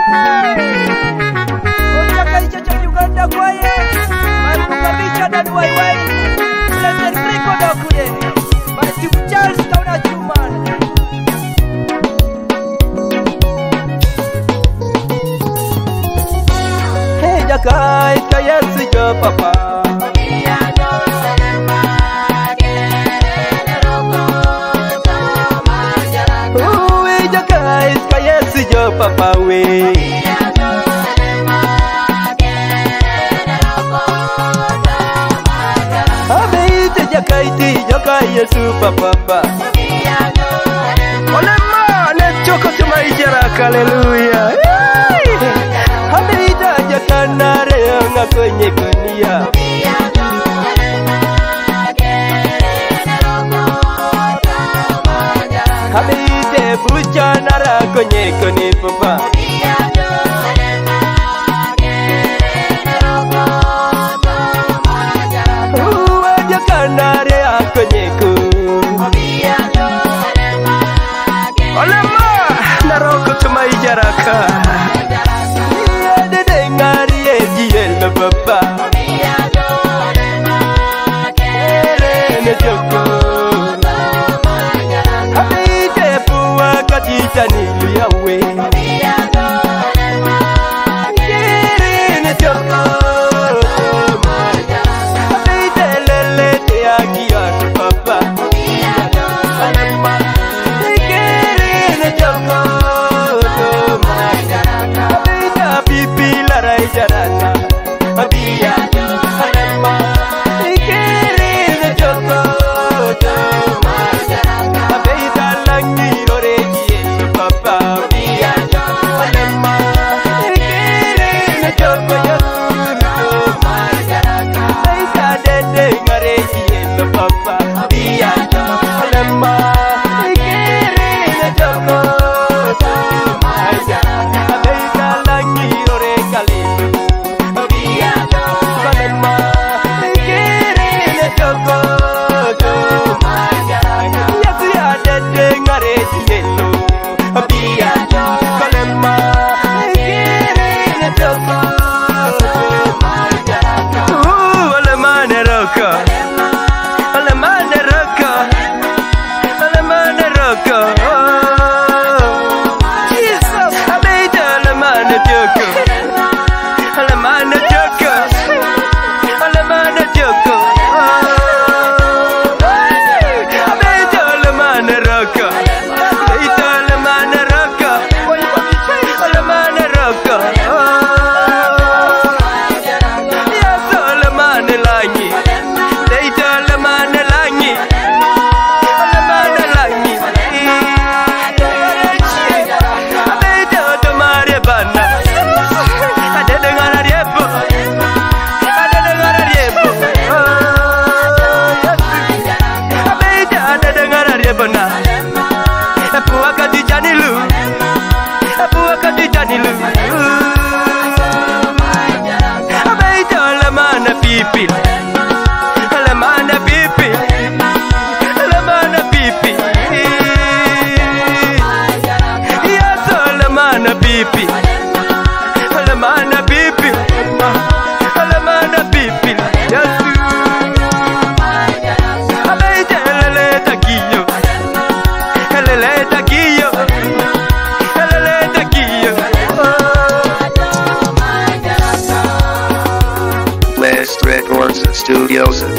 Ojaka ichacha Uganda kwaye Maruka bicha dan wai Blender Rico dokuye Mati Charles kauna cuman Hey jakai kaya sijo papa Papa we Ameite jakaiti jokai Yesu papa Olema ne choko tumaijara haleluya Ameite jakanare nga kwenye kunia Ameite bucha nara kwenye kuni papa Jakanare kwenye kuni Olema naroko tumaijaraka Dede ngari ejielo papa Ere joko Habite puwa katita nilu yawe Ere joko Habite lele te akiatu papa Ere joko Habite pipi larai jarata Habia Alema Ere joko Habite langi oreji papa Habia Alema Ere joko Habite dede ngareji papa Habia Alema Ere joko Habite langi orekali Habia Alema Ere joko Yesu ya dede ngareji Habia Alema Ere joko Alemane roka Alemane roka Alemane roka Jesus Abeita alemane joko Alemane joko Alemane joko Abeita alemane roka Abeita alemane roka Alemane roka Yes alemane lanyi Abeita alemane lanyi Alemane lanyi Abeita otomare bana Adede ngara riepo Adede ngara riepo Abeita adede ngara riepo na Epu wakati janilu Epu wakati janilu Abeita alemane pipi Alemane pipi Alemane pipi Yes alemane pipi Alemane pipi Alemane pipi Yes Abeita lele takiyo Lele takiyo Lele takiyo Last Records Studios.